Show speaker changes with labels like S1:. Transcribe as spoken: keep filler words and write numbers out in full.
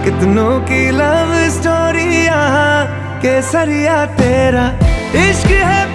S1: कितनों की love story यहाँ केसरिया तेरा इश्क है